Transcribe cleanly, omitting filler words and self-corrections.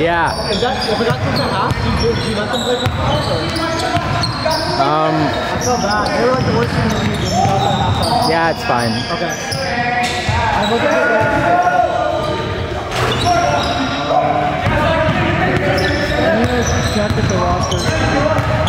Yeah. Is that, if it got to half, do you let them play for half? I felt bad. They were like the worst team in the league when we got to halftime. Yeah, it's fine. Okay. I'm looking at I need to check if the roster.